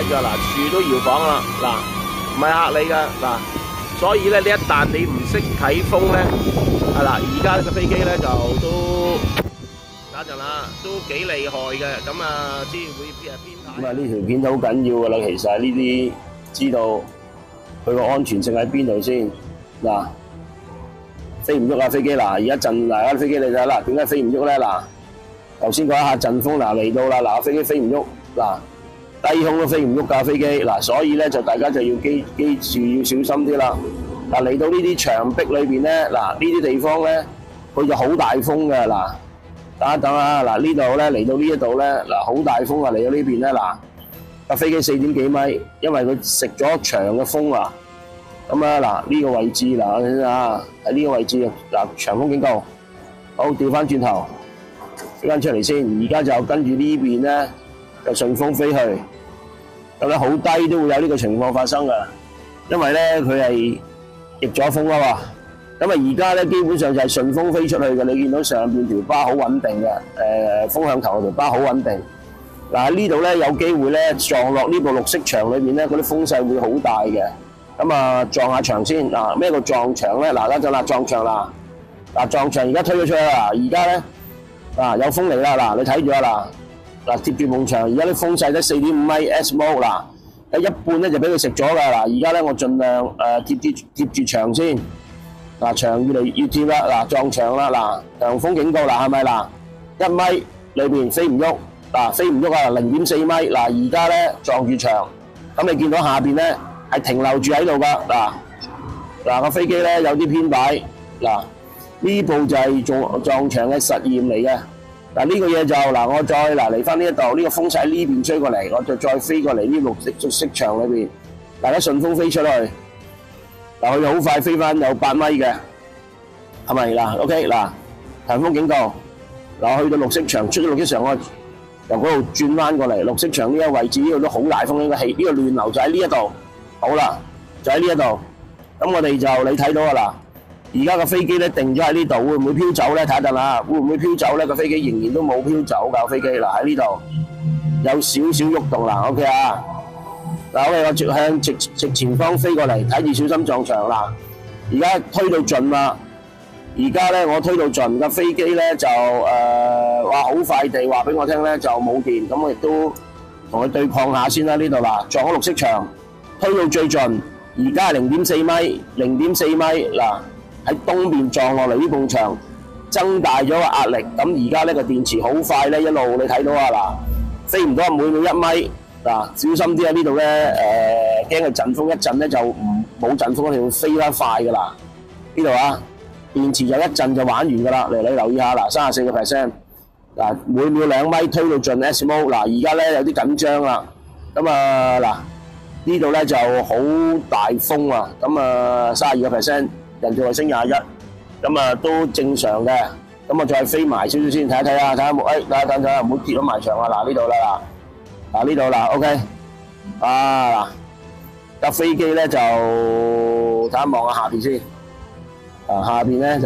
睇住啊，嗱，樹都搖晃啦，嗱，唔係嚇你噶，嗱，所以咧，你一旦你唔識睇風咧，係啦，而家呢個飛機咧就都打陣啦，都幾厲害嘅，咁啊，之前會編排。咁啊，呢條片都好緊要噶啦，其實呢啲知道佢個安全性喺邊度先，嗱，飛唔喐啊飛機嗱，而家陣嗱，飛機你睇下啦，點解飛唔喐咧？嗱，頭先嗰一下陣風嗱嚟到啦，嗱，飛機飛唔喐，嗱。低空都飛唔喐㗎飛機，嗱，所以咧就大家就要記住要小心啲啦。嗱，嚟到呢啲牆壁裏邊咧，嗱，呢啲地方咧，佢就好大風嘅，嗱，等一等啊，嗱，呢度咧嚟到呢一度咧，嗱，好大風啊，嚟到呢邊咧，嗱，架飛機4點幾米，因為佢食咗牆嘅風啊，咁啊嗱，呢個位置嗱，你睇下喺呢個位置嗱，長風警告，好，調翻轉頭，飛翻出嚟先，而家就跟住呢邊咧就順風飛去。咁咧好低都會有呢個情況發生㗎，因為咧佢係逆咗風啊嘛。咁啊而家咧基本上就係順風飛出去嘅，你見到上邊條巴好穩定嘅，風向頭條巴好穩定。嗱喺呢度咧有機會咧撞落呢部綠色牆裏邊咧，嗰啲風勢會好大嘅。咁啊撞下牆先嗱，咩叫撞牆咧？嗱，就啦撞牆啦，嗱撞牆而家推咗出去啦，而家咧嗱有風嚟啦，嗱你睇住啊嗱。嗱貼住埲牆，而家啲風勢得4.5米 S-mode 嗱，有一半咧就俾佢食咗㗎嗱，而家咧我盡量貼住牆先，嗱牆越嚟越貼啦，嗱撞牆啦，嗱強風警告嗱係咪嗱1米裏邊飛唔喐，嗱飛唔喐啊0.4米嗱而家咧撞住牆，咁你見到下邊咧係停留住喺度㗎嗱個飛機咧有啲偏擺嗱呢部就係撞牆嘅實驗嚟嘅。嗱呢個嘢就嗱，我再嗱嚟翻呢一度，呢個風勢喺呢邊吹過嚟，我就再飛過嚟呢綠色牆裏邊，大家順風飛出去，嗱佢就好快飛翻有8米嘅，係咪嗱 ？OK 嗱，強風警告，嗱我去到綠色牆，出咗綠色牆，我由嗰度轉翻過嚟，綠色牆呢個位置呢度都好大風，呢個氣呢個亂流就喺呢一度，好啦，就喺呢一度，咁我哋就你睇到啊嗱。而家個飛機咧定咗喺呢度，會唔會飄走咧？睇下陣啦，會唔會飄走咧？個飛機仍然都冇飄走㗎，飛機嗱喺呢度有少少喐動啦。OK 啊，嗱我哋向直前方飛過嚟，睇住小心撞牆啦。而家推到盡啦，而家咧我推到盡個飛機咧就話好快地話俾我聽咧就冇電，咁我亦都同佢對抗下先啦。呢度嗱撞咗綠色牆，推到最盡，而家係0.4米，0.4米嗱。喺東邊撞落嚟呢埲牆，增大咗個壓力。咁而家呢個電池好快咧，一路你睇到啊嗱，飛唔到每秒1米嗱，小心啲啊！呢度咧驚佢陣風一陣咧就冇陣風，一定會飛得快噶啦。呢度啊，電池就一陣就玩完噶啦。嚟你留意下嗱，34%嗱，每秒2米推到盡 S-mode 嗱，而家咧有啲緊張啦。咁啊嗱，呢度咧就好大風啊，咁啊32%。人造衛星21，咁啊都正常嘅。咁我再飛埋少少先睇一睇啊，睇下冇，等陣唔好跌咗埋牆啊！嗱呢度啦，嗱呢度啦 ，OK， 啊架飛機咧就睇下望下下邊先，下邊咧就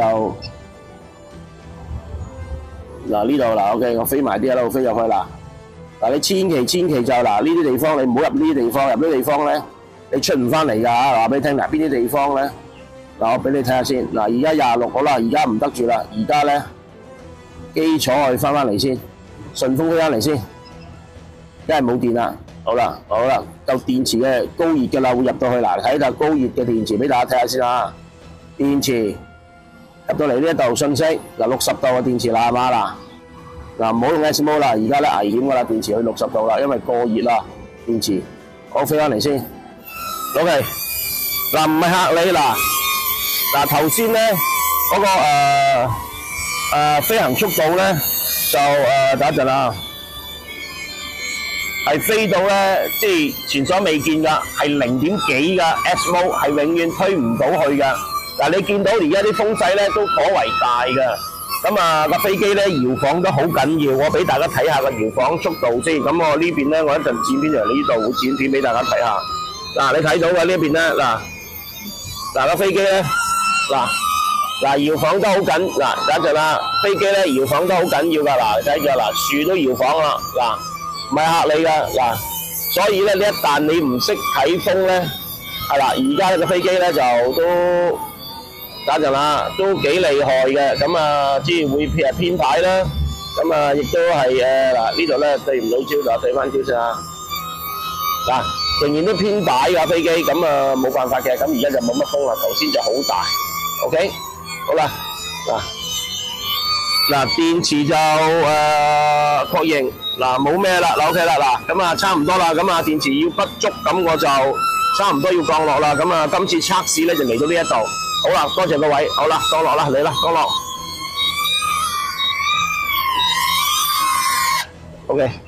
嗱呢度啦 ，OK， 我飛埋啲喺度飛入去啦。嗱你千祈就嗱呢啲地方你唔好入呢啲地方，入呢啲地方咧你出唔翻嚟㗎嚇，話俾你聽嗱邊啲地方咧。嗱，我俾你睇下先。嗱，而家26好啦，而家唔得住啦。而家咧基礎我哋翻嚟先，順風飛翻嚟先，因為冇電啦。好啦，夠電池嘅高熱嘅啦，會入到去嗱，睇下高熱嘅電池俾大家睇下先啊。電池入到嚟呢一度信息，嗱60度嘅電池啦，係嘛嗱，唔好用 S-mode 啦，而家咧危險㗎啦，電池去60度啦，因為過熱啦，電池。我飛翻嚟先 ，OK。嗱，唔係嚇你嗱。嗱頭先咧嗰個飛行速度咧就等一陣啦，係飛到咧即係前所未見㗎，係0點幾㗎 S-mode 係永遠推唔到去㗎。嗱你見到而家啲風勢咧都頗為大㗎，咁啊個飛機咧搖晃得好緊要，我俾大家睇下個搖晃速度先。咁我呢邊咧我一陣剪片嚟呢度會剪片俾大家睇下。嗱你睇到嘅呢邊咧嗱個飛機咧嗱搖晃得好緊，嗱等一陣啦，飛機咧搖晃得好緊要㗎，嗱睇住嗱樹都搖晃啦，嗱唔係嚇你㗎，嗱所以咧，呢一旦你唔識睇風咧，係啦，而家呢個飛機咧就都等陣啦，都幾厲害嘅。咁啊，之前會偏牌啦，咁啊，亦都係嗱呢度咧對唔到焦就對翻焦先啊。嗱，仍然都偏擺㗎飛機，咁啊冇辦法嘅。咁而家就冇乜風啦，頭先就好大。OK， 好啦，嗱電池就確認，嗱冇咩啦，嗱 OK 啦，嗱咁啊差唔多啦，咁啊電池要不足，咁我就差唔多要降落啦。咁啊今次測試咧就嚟到呢一度，好啦，多謝各位，好啦，降落啦，嚟啦，降落 ，OK。